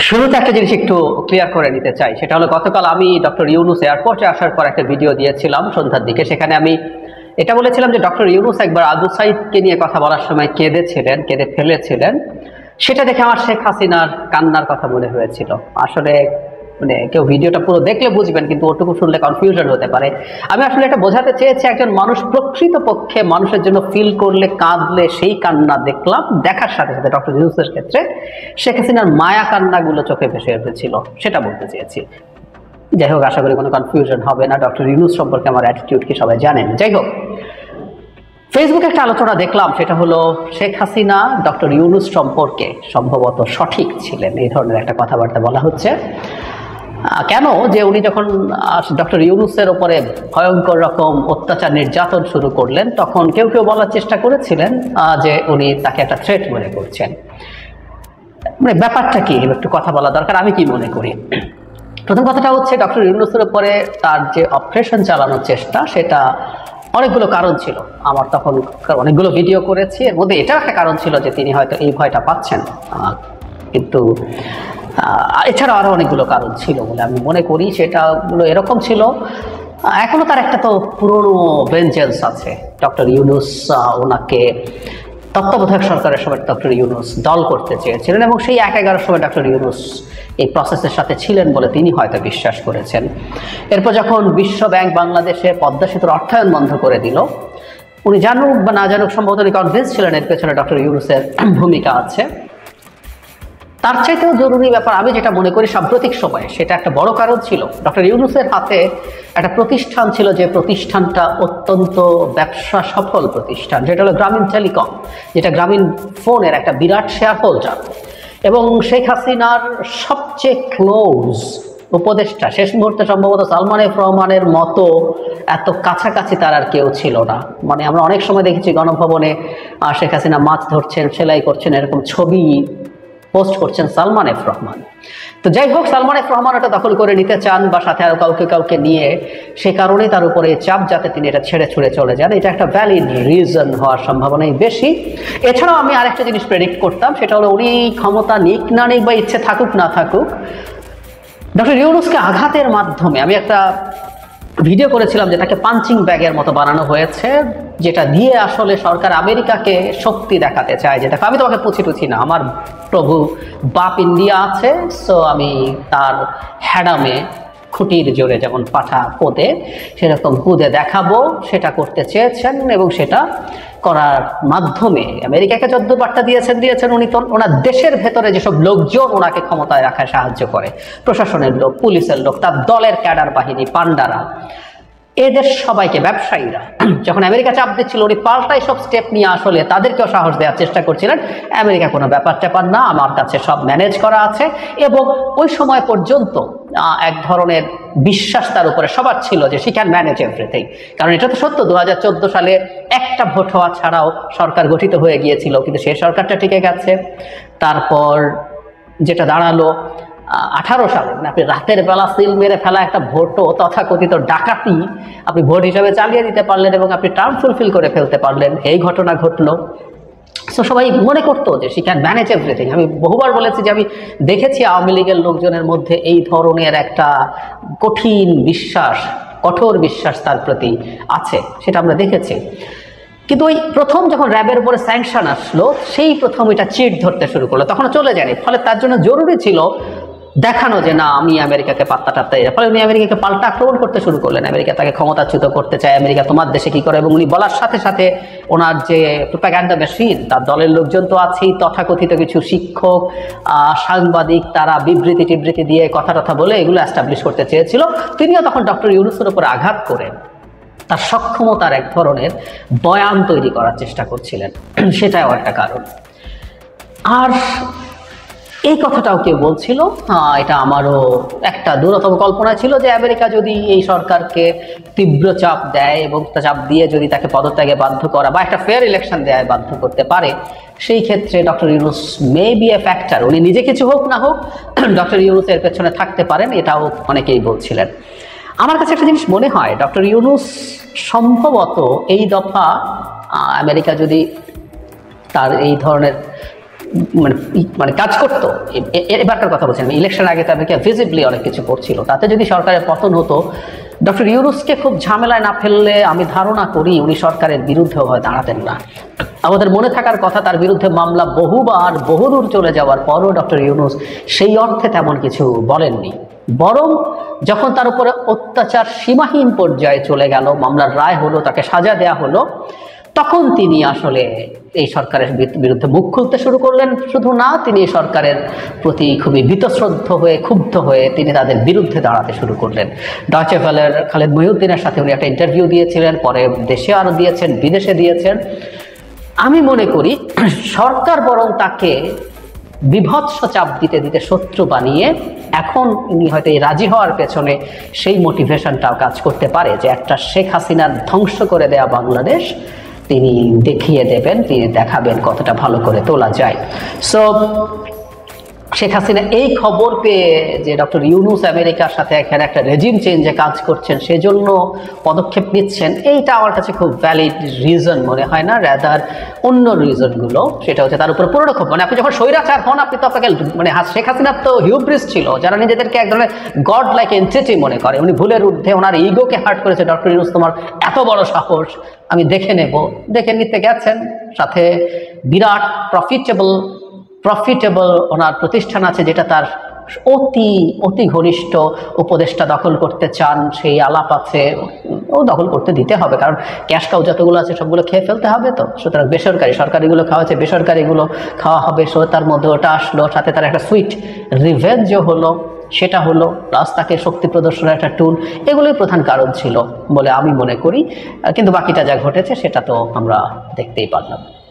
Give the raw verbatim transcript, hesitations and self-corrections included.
শুরুতে একটা জিনিস একটু ক্লিয়ার করে নিতে চাই, সেটা হলো গতকাল আমি ডক্টর ইউনুস এয়ারপোর্টে আসার পর একটা ভিডিও দিয়েছিলাম সন্ধ্যার দিকে। সেখানে আমি এটা বলেছিলাম যে ডক্টর ইউনুস একবার আবু সাইদকে নিয়ে কথা বলার সময় কেঁদেছিলেন, কেঁদে ফেলেছিলেন। সেটা দেখে আমার শেখ হাসিনার কান্নার কথা মনে হয়েছিল। আসলে মানে কেউ ভিডিওটা পুরো দেখলে বুঝবেন, কিন্তু ওটুকু শুনলে কনফিউশন হতে পারে। আমি আসলে এটা বোঝাতে চেয়েছি, একজন মানুষ প্রকৃতপক্ষে মানুষের জন্য ফিল করলে, কাঁদলে সেই কান্না দেখলাম। দেখার সাথে সাথে ডক্টর ইউনুসের ক্ষেত্রে শেখ হাসিনার মায়া কান্নাগুলো চোখে ভেসে এসেছিল, সেটা বলতে চেয়েছি। যাই হোক, আশা করি কোনো কনফিউশন হবে না। ডক্টর ইউনুস সম্পর্কে আমার অ্যাটিটিউড কি সবাই জানেন। যাই হোক, ফেসবুকে একটা আলোচনা দেখলাম, সেটা হলো শেখ হাসিনা ডক্টর ইউনুস সম্পর্কে সম্ভবত সঠিক ছিলেন, এই ধরনের একটা কথাবার্তা বলা হচ্ছে। কেন? যে উনি যখন ডক্টর ইউনুসের উপরে ভয়ঙ্কর রকম অত্যাচার নির্যাতন শুরু করলেন, তখন কেউ কেউ বলার চেষ্টা করেছিলেন যে উনি তাকে একটা থ্রেট মনে করছেন। মানে ব্যাপারটা কি, একটু কথা বলা দরকার। আমি কি মনে করি, প্রথম কথাটা হচ্ছে ডক্টর ইউনুসের উপরে তার যে অপারেশন চালানোর চেষ্টা, সেটা অনেকগুলো কারণ ছিল। আমার তখন অনেকগুলো ভিডিও করেছি, এর মধ্যে এটাও একটা কারণ ছিল যে তিনি হয়তো এই ভয়টা পাচ্ছেন, কিন্তু এছাড়াও আরো অনেকগুলো কারণ ছিল বলে আমি মনে করি। সেটাগুলো এরকম ছিল, এখনো তার একটা তো পুরনো ভেঞ্জেন্স আছে। ডক্টর ইউনুস ওনাকে তত্ত্বাবধায়ক সরকারের সময় ডক্টর ইউনুস দল করতে চেয়েছিলেন, এবং সেই এক এগারোর সময় ডক্টর ইউনুস এই প্রসেসের সাথে ছিলেন বলে তিনি হয়তো বিশ্বাস করেছেন। এরপর যখন বিশ্ব ব্যাংক বাংলাদেশে পদ্মা সেতুর অর্থায়ন বন্ধ করে দিল, উনি জানুক বা না জানুক, সম্ভবত উনি কনভিন্স ছিলেন এর পেছনে ডক্টর ইউনুসের ভূমিকা আছে। তার চাইতেও জরুরি ব্যাপার আমি যেটা মনে করি সাম্প্রতিক সময়ে, সেটা একটা বড় কারণ ছিল ডক্টর ইউনুসের হাতে একটা প্রতিষ্ঠান ছিল, যে প্রতিষ্ঠানটা অত্যন্ত ব্যবসা সফল প্রতিষ্ঠান, যেটা হলো গ্রামীণ টেলিকম, যেটা গ্রামীণ ফোনের একটা বিরাট শেয়ার হোল্ডার। এবং শেখ হাসিনার সবচেয়ে ক্লোজ উপদেষ্টা শেষ মুহূর্তে সম্ভবত সালমান এফ রহমানের মতো এত কাছাকাছি তার আর কেউ ছিল না। মানে আমরা অনেক সময় দেখেছি গণভবনে শেখ হাসিনা মাছ ধরছেন, সেলাই করছেন, এরকম ছবি পোস্ট করছেন সালমান এফ রহমান। তো যাই হোক, সালমান এফ রহমান এটা দখল করে নিতে চান বা সাথে আরো কাউকে কাউকে নিয়ে, সে কারণেই তার উপরে চাপ, যাতে তিনি এটা ছেড়ে ছুড়ে চলে যান। এটা একটা ভ্যালিড রিজন হওয়ার সম্ভাবনাই বেশি। এছাড়াও আমি আরেকটা জিনিস প্রেডিক্ট করতাম, সেটা হলো উনি ক্ষমতা নিক না নিক বা ইচ্ছে থাকুক না থাকুক, ডক্টর ইউনুসকে আঘাতের মাধ্যমে, আমি একটা ভিডিও করেছিলাম যেটাকে পাঞ্চিং ব্যাগের মতো বানানো হয়েছে, যেটা দিয়ে আসলে সরকার আমেরিকাকে শক্তি দেখাতে চায়, যে দেখো আমি তোমাকে পুছি টুছি না, আমার প্রভু বাপ ইন্ডিয়া আছে, সো আমি তার হ্যাডামে খুঁটির জোরে যেমন পাঠা পোদে, সেরকম পুদে দেখাবো। সেটা করতে চেয়েছেন, এবং সেটা করার মাধ্যমে আমেরিকাকে যদ্দ বার্তা দিয়েছেন দিয়েছেন উনি তো ওনার দেশের ভেতরে যেসব লোকজন ওনাকে ক্ষমতায় রাখায় সাহায্য করে, প্রশাসনের লোক, পুলিশের লোক, তার দলের ক্যাডার বাহিনী, পান্ডারা, এদের সবাইকে, ব্যবসায়ীরা, যখন আমেরিকা চাপ দিচ্ছিল, উনি পাল্টাই সব স্টেপ নিয়ে আসলে তাদেরকেও সাহস দেওয়ার চেষ্টা করছিলেন। আমেরিকা কোনো ব্যাপার ট্যাপার না, আমার কাছে সব ম্যানেজ করা আছে। এবং ওই সময় পর্যন্ত এক ধরনের বিশ্বাস তার উপরে সবার ছিল যে শি ক্যান ম্যানেজ এভরিথিং। কারণ এটা তো সত্য, দু হাজার চোদ্দো সালে একটা ভোট হওয়া ছাড়াও সরকার গঠিত হয়ে গিয়েছিল, কিন্তু সেই সরকারটা টিকে গেছে। তারপর যেটা দাঁড়ালো আঠারো সালে, মানে আপনি রাতের বেলা সিল মেরে ফেলা একটা ভোটও তথাকথিত ডাকাতি আপনি ভোট হিসাবে চালিয়ে দিতে পারলেন, এবং আপনি টার্ম ফুলফিল করে ফেলতে পারলেন। এই ঘটনা ঘটলো। সো সবাই মনে করতো যে শি ক্যান ম্যানেজ এভরিথিং। আমি বহুবার বলেছি যে আমি দেখেছি আওয়ামী লীগের লোকজনের মধ্যে এই ধরনের একটা কঠিন বিশ্বাস, কঠোর বিশ্বাস তার প্রতি আছে, সেটা আমরা দেখেছি। কিন্তু ওই প্রথম যখন র্যাবের উপরে স্যাংশন আসলো, সেই প্রথম এটা চিট ধরতে শুরু করলো, তখন চলে যায়নি। ফলে তার জন্য জরুরি ছিল দেখানো যে না, আমি আমেরিকাকে পাত্তা টাত্তা। ফলে উনি আমেরিকাকে পাল্টা আক্রমণ করতে শুরু করলেন, আমেরিকা তাকে ক্ষমতাচ্যুত করতে চায়, আমেরিকা তোমার দেশে কি করে। এবং উনি বলার সাথে সাথে ওনার যে প্রোপাগান্ডা মেশিন, তার দলের লোকজন তো আছেই, তথাকথিত কিছু শিক্ষক, সাংবাদিক, তারা বিবৃতি টিবৃতি দিয়ে কথা টথা বলে এগুলো অ্যাস্টাবলিশ করতে চেয়েছিল। তিনিও তখন ডক্টর ইউনুসের উপর আঘাত করে তার সক্ষমতার এক ধরনের বয়ান তৈরি করার চেষ্টা করছিলেন, সেটাও একটা কারণ। আর এই কথাটাও কেউ বলছিল, এটা আমারও একটা দূরতম কল্পনা ছিল, যে আমেরিকা যদি এই সরকারকে তীব্র চাপ দেয় এবং চাপ দিয়ে যদি তাকে পদত্যাগে বাধ্য করা বা একটা ফেয়ার ইলেকশন দেয় বাধ্য করতে পারে, সেই ক্ষেত্রে doctor Yunus may be a factor. উনি নিজে কিছু হোক না হোক, ডক্টর ইউনুসের পেছনে থাকতে পারেন, এটাও অনেকেই বলছিলেন। আমার কাছে একটা জিনিস মনে হয়, ডক্টর ইউনুস সম্ভবত এই দফা আমেরিকা যদি তার এই ধরনের মানে মানে কাজ করতো। এবারকার কথা বলছেন, ইলেকশন আগে তো আমেরিকা ভিজিবলি অনেক কিছু করছিল, তাতে যদি সরকারের পতন হতো, ডক্টর ইউনূসকে খুব ঝামেলায় না ফেললে আমি ধারণা করি উনি সরকারের বিরুদ্ধেও হয় দাঁড়াতেন না। আমাদের মনে থাকার কথা, তার বিরুদ্ধে মামলা বহুবার বহুদূর চলে যাওয়ার পরও ডক্টর ইউনূস সেই অর্থে তেমন কিছু বলেননি, বরং যখন তার উপরে অত্যাচার সীমাহীন পর্যায়ে চলে গেল, মামলার রায় হলো, তাকে সাজা দেয়া হলো, তখন তিনি আসলে এই সরকারের বিরুদ্ধে মুখ খুলতে শুরু করলেন। শুধু না, তিনি এই সরকারের প্রতি খুবই বীতশ্রদ্ধ হয়ে, ক্ষুব্ধ হয়ে তিনি তাদের বিরুদ্ধে দাঁড়াতে শুরু করলেন। ডয়চে ভেলের খালেদ মহিউদ্দিনের সাথে উনি একটা ইন্টারভিউ দিয়েছিলেন, পরে দেশে আরও দিয়েছেন, বিদেশে দিয়েছেন। আমি মনে করি সরকার বরং তাকে বিভৎস চাপ দিতে দিতে শত্রু বানিয়ে এখন উনি হয়তো এই রাজি হওয়ার পেছনে সেই মোটিভেশনটাও কাজ করতে পারে যে একটা শেখ হাসিনার ধ্বংস করে দেয়া বাংলাদেশ তিনি দেখিয়ে দেবেন, তিনি দেখাবেন কতটা ভালো করে তোলা যায়। সো শেখ হাসিনা এই খবর পেয়ে যে ডক্টর ইউনূস আমেরিকার সাথে এখানে একটা রেজিম চেঞ্জে কাজ করছেন, সেজন্য পদক্ষেপ নিচ্ছেন, এইটা আমার কাছে খুব ভ্যালিড রিজন মনে হয় না। রাদার অন্য রিজনগুলো, সেটা হচ্ছে তার উপর পুরোক্ষোভ। মানে আপনি যখন স্বৈরাচার হন, আপনি তো আপনাকে মানে শেখ হাসিনার তো হিউব্রিস ছিল, যারা নিজেদেরকে এক ধরনের গড লাইক এন্টিটি মনে করে। উনি ভুলের ঊর্ধ্বে ওনার ইগোকে হার্ট করেছে। ডক্টর ইউনূস, তোমার এত বড় সাহস, আমি দেখে নেব, দেখে নিতে গেছেন। সাথে বিরাট প্রফিটেবল প্রফিটেবল ওনার প্রতিষ্ঠান আছে, যেটা তার অতি অতি ঘনিষ্ঠ উপদেষ্টা দখল করতে চান, সেই আলাপ আছে, ও দখল করতে দিতে হবে, কারণ ক্যাশ কাউ যতগুলো আছে সবগুলো খেয়ে ফেলতে হবে। তো সুতরাং বেসরকারি, সরকারিগুলো খাওয়া হচ্ছে, বেসরকারিগুলো খাওয়া হবে। সো তার মধ্যে ওটা আসলো, সাথে তার একটা সুইট রিভেঞ্জও হলো, সেটা হলো, প্লাস তাকে শক্তি প্রদর্শনের একটা টুল। এগুলোই প্রধান কারণ ছিল বলে আমি মনে করি। কিন্তু বাকিটা যা ঘটেছে সেটা তো আমরা দেখতেই পারলাম।